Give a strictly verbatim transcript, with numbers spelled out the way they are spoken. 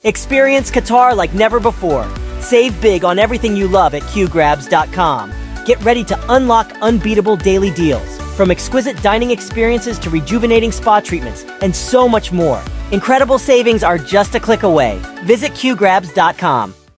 Experience Qatar like never before. Save big on everything you love at Q grabs dot com. Get ready to unlock unbeatable daily deals, from exquisite dining experiences to rejuvenating spa treatments, and so much more. Incredible savings are just a click away. Visit Q grabs dot com.